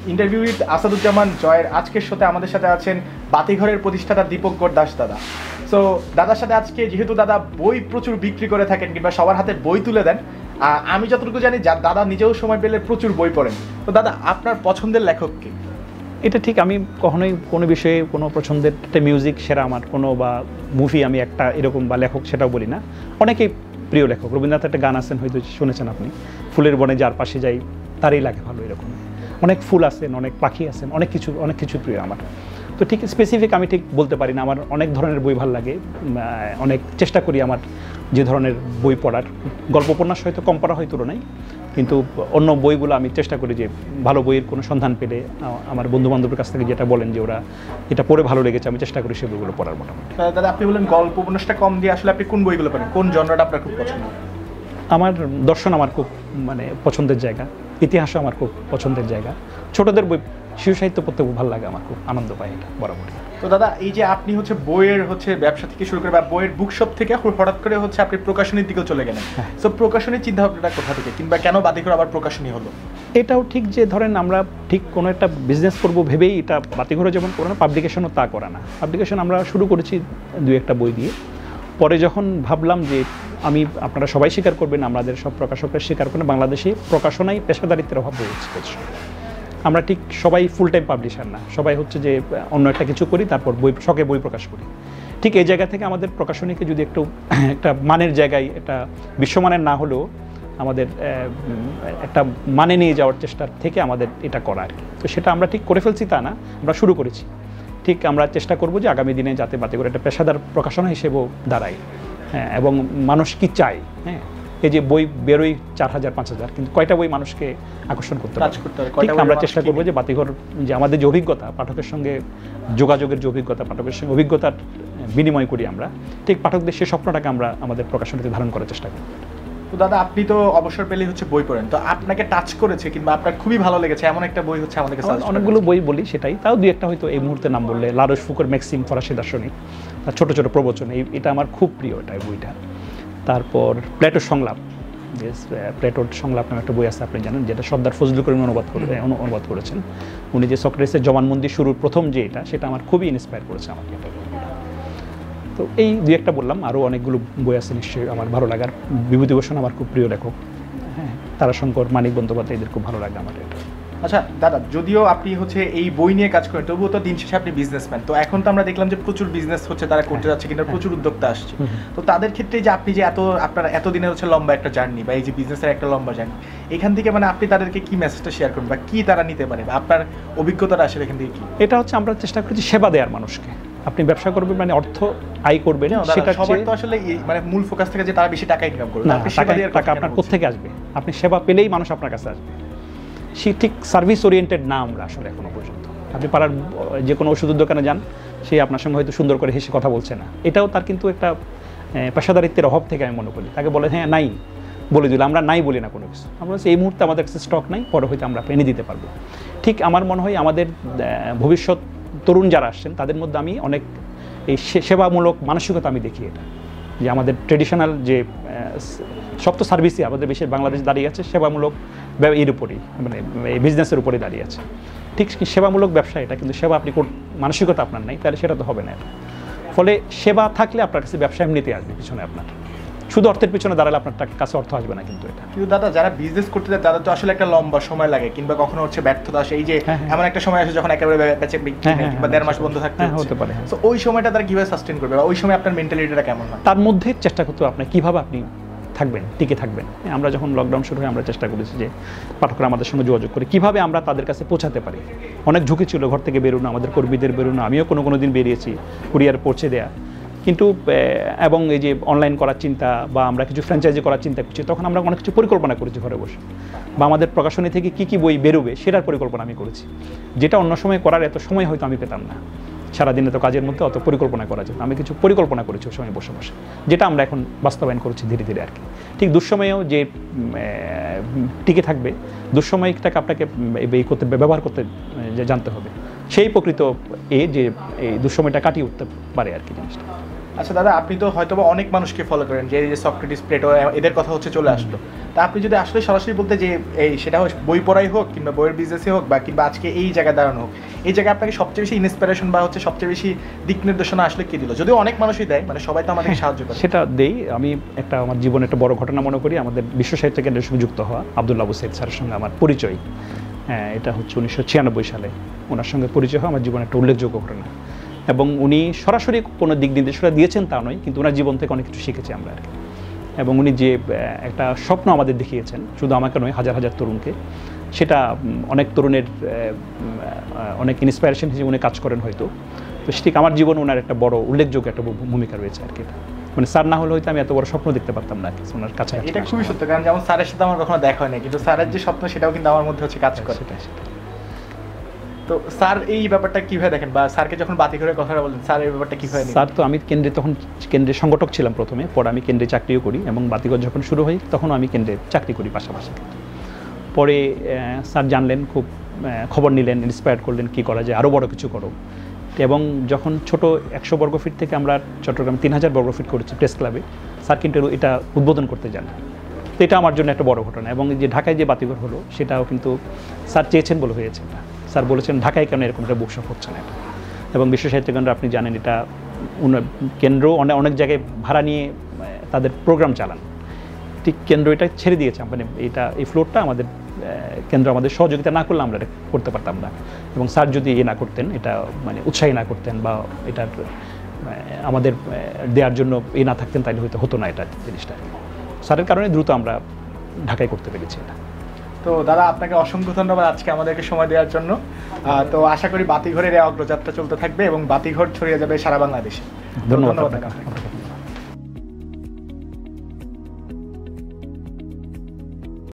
Interview with Asaduzzaman জয়ের আজকের শোতে আমাদের সাথে আছেন বাতিঘরের প্রতিষ্ঠাতা দীপঙ্কর দাস দাদা। সো দাদার সাথে আজকে যেহেতু দাদা বই প্রচুর বিক্রি করে থাকেন কিংবা সবার হাতে বই তুলে দেন, আমি যতটুকু জানি দাদা নিজেও সময় পেলে প্রচুর বই পড়েন। তো দাদা, আপনার পছন্দের লেখক কে? এটা ঠিক, আমি কখনোই কোনো বিষয়ে কোনো পছন্দের একটা মিউজিক সেরা আমার কোনো বা মুভি আমি একটা এরকম বা লেখক সেটাও বলি না। অনেকেই প্রিয় লেখক, রবীন্দ্রনাথ একটা গান আছেন, হয়তো শুনেছেন আপনি, ফুলের বনে যার পাশে যাই তারই লাগে ভালো, এরকম অনেক ফুল আছেন, অনেক পাখি আছেন, অনেক কিছু প্রিয় আমার। তো ঠিক স্পেসিফিক আমি ঠিক বলতে পারি না, আমার অনেক ধরনের বই ভালো লাগে, অনেক চেষ্টা করি আমার যে ধরনের বই পড়ার। গল্প উপন্যাস হয়তো কম পড়া হয় তুলনায়, কিন্তু অন্য বইগুলো আমি চেষ্টা করি যে ভালো বইয়ের কোনো সন্ধান পেলে আমার বন্ধুবান্ধবের কাছ থেকে যেটা বলেন যে ওরা এটা পড়ে ভালো লেগেছে, আমি চেষ্টা করি সেই বইগুলো পড়ার। মোটামুটি দাদা, আপনি বলেন গল্প উপন্যাসটা কম দিয়ে, আসলে আপনি কোন বইগুলো পড়েন, কোন জনরাটা আপনার খুব পছন্দ? আমার দর্শন আমার খুব পছন্দের জায়গা, ইতিহাসও আমার খুব পছন্দের জায়গা, ছোটদের বই শিশু সাহিত্য পড়তে খুব ভালো লাগে, আমার খুব আনন্দ পাই এটা বরাবর। তো দাদা, এই যে আপনি বইয়ের ব্যবসা থেকে শুরু করে বা বইয়ের বুকশপ থেকে হঠাৎ করে আপনি প্রকাশনীর দিকেও চলে গেলেন, তো প্রকাশনীর চিন্তা ভাবনাটা কোথা থেকে, কিংবা কেন বাতিঘর আবার প্রকাশনী হলো? এটাও ঠিক যে ধরেন আমরা ঠিক কোনো একটা বিজনেস করবো ভেবেই এটা বাতিঘরে যেমন করে না, পাবলিকেশনও তা করা না। পাবলিকেশন আমরা শুরু করেছি 2-1টা বই দিয়ে, পরে যখন ভাবলাম যে আপনারা সবাই স্বীকার করবেন, আমাদের সব প্রকাশকরা স্বীকার করেন, বাংলাদেশে প্রকাশনায় পেশাদারিত্বের অভাব রয়েছে। আমরা ঠিক সবাই ফুল টাইম পাবলিশার না, সবাই যে অন্য একটা কিছু করি, তারপর শখে বই প্রকাশ করি। ঠিক এই জায়গা থেকে আমাদের প্রকাশনীকে যদি একটা মানের জায়গায়, একটা বিশ্বমানের না হলেও আমাদের একটা মানে নিয়ে যাওয়ার চেষ্টা থেকে আমাদের এটা করা আর কি। তো সেটা আমরা ঠিক করে ফেলছি তা না, আমরা শুরু করেছি। ঠিক আমরা চেষ্টা করব যে আগামী দিনে যাতে বাতিঘর একটা পেশাদার প্রকাশনা হিসেবেও দাঁড়ায়। হ্যাঁ, এবং মানুষ কি চায়, হ্যাঁ, এই যে বই বেরোই 4000-5000, কিন্তু কয়টা বই মানুষকে আকর্ষণ করতে পারে, ঠিক আমরা চেষ্টা করবো যে বাতিঘর যে আমাদের যে অভিজ্ঞতা, পাঠকের সঙ্গে যোগাযোগের যে অভিজ্ঞতা, পাঠকের সঙ্গে অভিজ্ঞতার বিনিময় করি আমরা, ঠিক পাঠকদের সেই স্বপ্নটাকে আমরা আমাদের প্রকাশনীতে ধারণ করার চেষ্টা করি। তো দাদা, আপনি তো অবসর পেলেই বই পড়েন, তো আপনাকে টাচ করেছে কিংবা আপনার খুবই ভালো লেগেছে এমন একটা বই আমাদের কাছে? অনেকগুলো বই বলি, সেটাই, তাও 2-1টা হয়তো এই মুহূর্তে নাম বললে, লারোশ ফুকোর ম্যাক্সিম ফরাসি দার্শনিক, তার ছোটো ছোটো প্রবচন, এটা আমার খুব প্রিয় এটা বইটা। তারপর প্লেটোর সংলাপ, প্লেটোর সংলাপ নামে একটা বই আছে, আপনি জানেন, যেটা সর্দার ফজলুল করিম অনুবাদ করেছেন। উনি যে সক্রেটিসের জবানবন্দি শুরুর প্রথম যে সেটা আমার খুবই ইন্সপায়ার করেছে আমাকে এটা। তো এই 2-1টা বললাম, আরও অনেকগুলো বই আছে নিশ্চয়ই আমার ভালো লাগার। বিভূতিভূষণ আমার খুব প্রিয় লেখক, হ্যাঁ, তারাশঙ্কর, মানিক বন্দ্যোপাধ্যায়, এদের খুব ভালো লাগে আমার এটা। আচ্ছা দাদা, যদিও আপনি এই বই নিয়ে কাজ করেন, তবুও তো দিন শেষে আপনি বিজনেসম্যান। তো এখন তো আমরা দেখলাম যে প্রচুর বিজনেস তারা করতে যাচ্ছে, কিন্তু প্রচুর উদ্যোক্তা আসছে। তো তাদের ক্ষেত্রে যে আপনি যে আপনার এতদিনের লম্বা একটা জার্নি, বা এই যে বিজনেসের একটা লম্বা জার্নি, এখান থেকে আপনি তাদেরকে কি মেসেজটা শেয়ার করবেন, বা কি তারা নিতে পারে, বা আপনার অভিজ্ঞতাটা আসলে এখান থেকে কি? এটা আমরা চেষ্টা করছি সেবা দেওয়ার মানুষকে। আপনি ব্যবসা করবেন অর্থ আয় করবেন, সেটা তো আসলে মূল ফোকাস থেকে যে তারা বেশি টাকা ইনকাম করবে, টাকা আপনার কোত্থেকে আসবে? আপনি সেবা পেলেই মানুষ আপনার কাছে আসবে। সে ঠিক সার্ভিস ওরিয়েন্টেড না আমরা আসলে এখনো পর্যন্ত। আপনি পাড়ার যে কোনো ওষুধের দোকানে যান, সে আপনার সঙ্গে হয়তো সুন্দর করে হেসে কথা বলছে না, এটাও তার কিন্তু একটা পেশাদারিত্বের অভাব থেকে আমি মনে করি। তাকে বলে হ্যাঁ নাই বলে দিল, আমরা নাই বলি না কোনো কিছু, আমরা এই মুহূর্তে আমাদের কাছে স্টক নাই, পরে হয়তো আমরা এনে দিতে পারবো। ঠিক আমার মনে হয় আমাদের ভবিষ্যৎ তরুণ যারা আসছেন তাদের মধ্যে আমি অনেক এই সেবামূলক মানসিকতা আমি দেখি। এটা যে আমাদের ট্রেডিশনাল যে সব তো সার্ভিসই আমাদের বেশি বাংলাদেশ দাঁড়িয়ে আছে সেবামূলক এর উপরেই, বিজনেসের উপরেই দাঁড়িয়ে আছে। ঠিক সেবামূলক ব্যবসা এটা, কিন্তু সেবা আপনি মানসিকতা আপনার নাই, তাহলে সেটা তো হবে না। ফলে সেবা থাকলে আপনার কাছে ব্যবসা এমনিতে আসবে পিছনে, আপনার শুধু অর্থের পিছনে দাঁড়ালে আপনার কাছে অর্থ আসবে না। কিন্তু দাদা, যারা বিজনেস করতে যায় তাদের তো আসলে একটা লম্বা সময় লাগে, কিংবা কখনো ব্যর্থতা আসে, এই যে এমন একটা সময় আসে যখন একেবারে বেচে কিংবা 1.5 মাস বন্ধ থাকতে হতে পারে। তো ওই সময়টা তারা কিভাবে সাস্টেইন করবে, বা ওই সময় আপনার মেন্টালিটিটা কেমন হয়? তার মধ্যে চেষ্টা করতে হবে আপনি কিভাবে আপনি থাকবেন, টিকে থাকবেন। আমরা যখন লকডাউন শুরু হয় আমরা চেষ্টা করেছি যে পাঠকরা আমাদের সঙ্গে যোগাযোগ করে কীভাবে আমরা তাদের কাছে পৌঁছাতে পারি। অনেক ঝুঁকি ছিল, ঘর থেকে বেরোনো, আমাদের কর্মীদের বেরোনো, আমিও কোনো দিন বেরিয়েছি, কুরিয়ার পৌঁছে দেয়া, কিন্তু এবং এই যে অনলাইন করার চিন্তা বা আমরা কিছু ফ্র্যাঞ্চাইজি করার চিন্তা করছি, তখন আমরা অনেক কিছু পরিকল্পনা করেছি ঘরে বসে, বা আমাদের প্রকাশনী থেকে কী বই বেরোবে সেটার পরিকল্পনা আমি করেছি, যেটা অন্য সময় করার এত সময় হয়তো আমি পেতাম না। সারাদিনে তো কাজের মধ্যে অত পরিকল্পনা করা যেত, আমি কিছু পরিকল্পনা করেছি ওই সময় বসে বসে, যেটা আমরা এখন বাস্তবায়ন করছি ধীরে ধীরে আর কি। ঠিক দুঃসময়েও যে টিকে থাকবে, দুঃসময়টাকে আপনাকে ব্যবহার করতে জানতে হবে, সেই প্রকৃত যে এই দুঃসময়টা কাটিয়ে উঠতে পারে আর কি জিনিসটা। আচ্ছা দাদা, আপনি তো হয়তো অনেক মানুষকে ফলো করেন, যে এই যে সক্রেটিস, প্লেটো, এদের কথা হচ্ছে চলে আসলো। তা আপনি যদি আসলে সরাসরি বলতে যে এই সেটা হোক বই পড়াই হোক কিংবা বইয়ের বিজনেসে হোক বা কিংবা আজকে এই জায়গায় দাঁড়ানো হোক, এই জায়গায় আপনাকে সবচেয়ে বেশি ইন্সপিরেশন বা হচ্ছে সবচেয়ে বেশি দিক নির্দেশনা আসলে কি দিল? যদিও অনেক মানুষই দেয়, মানে সবাই তো আমাদেরকে সাহায্য করে। সেটা দেই। আমি একটা আমার জীবনে একটা বড় ঘটনা মনে করি, আমাদের বিশ্ব সাহিত্য কেন্দ্রের সঙ্গে যুক্ত হওয়া আব্দুল্লাহ আবু সাইদ স্যারের সঙ্গে আমার পরিচয়। হ্যাঁ, এটা হচ্ছে 1996 সালে ওনার সঙ্গে পরিচয় হওয়া আমার জীবনে একটা উল্লেখযোগ্য ঘটনা। এবং উনি সরাসরি কোনো দিক নির্দেশনা দিয়েছেন তা নয়, কিন্তু ওনার জীবন থেকে অনেক কিছু শিখেছি আমরা আর কি। এবং উনি যে একটা স্বপ্ন আমাদের দেখিয়েছেন, শুধু আমাকে নয়, হাজার হাজার তরুণকে, সেটা অনেক তরুণের অনেক ইন্সপায়ারেশন হিসেবে উনি কাজ করেন হয়তো। তো ঠিক আমার জীবনে ওনার একটা বড় উল্লেখযোগ্য একটা ভূমিকা রয়েছে আর কি। মানে স্যার না হলে হয়তো আমি এত বড় স্বপ্ন দেখতে পারতাম না ওনার কাছে। এটা খুবই সত্য, কারণ যেমন স্যারের সাথে আমার কখনো দেখা হয় না, কিন্তু স্যারের যে স্বপ্ন সেটাও কিন্তু আমার মধ্যে হচ্ছে কাজ করে। তো স্যার এই ব্যাপারটা কিভাবে দেখেন, বা স্যারকে যখন বাতিঘরের কথাটা বলেন, স্যার এই ব্যাপারটা কিভাবে? স্যার তো আমি কেন্দ্রে তখন কেন্দ্রের সংগঠক ছিলাম প্রথমে, পরে আমি কেন্দ্রে চাকরিও করি এবং বাতিঘর যখন শুরু হয় তখন আমি কেন্দ্রে চাকরি করি পাশাপাশি। পরে স্যার জানলেন, খুব খবর নিলেন, ইন্সপায়ার করলেন কী করা যায়, আরও বড় কিছু করো। এবং যখন ছোট 100 বর্গফিট থেকে আমরা চট্টগ্রাম 3000 বর্গফিট করেছি প্রেস ক্লাবে, স্যার কিন্তু এটা উদ্বোধন করতে যান। তো এটা আমার জন্য একটা বড় ঘটনা। এবং যে ঢাকায় যে বাতিঘর হলো সেটাও কিন্তু স্যার চেয়েছেন বলে হয়েছে। এটা স্যার বলেছেন ঢাকায় কেন এরকম একটা বুকশপ হচ্ছে না এটা। এবং বিশ্ব সাহিত্য কেন্দ্র আপনি জানেন, এটা কেন্দ্র অনেক জায়গায় ভাড়া নিয়ে তাদের প্রোগ্রাম চালান, ঠিক কেন্দ্র এটা ছেড়ে দিয়েছে। মানে এই ফ্লোরটা আমাদের কেন্দ্র আমাদের সহযোগিতা না করলে আমরা এটা করতে পারতাম না। এবং স্যার যদি না করতেন, এটা মানে উৎসাহী না করতেন বা এটার আমাদের দেওয়ার জন্য না থাকতেন, তাইলে হয়তো হতো না এটা জিনিসটা। স্যারের কারণে দ্রুত আমরা ঢাকায় করতে পেরেছি এটা। তো দাদা, আপনাকে অসংখ্য ধন্যবাদ আজকে আমাদেরকে সময় দেওয়ার জন্য। তো আশা করি বাতিঘরের এই অগ্রযাত্রা চলতে থাকবে এবং বাতিঘর ছড়িয়ে যাবে সারা বাংলাদেশে। ধন্যবাদ আপনাকে।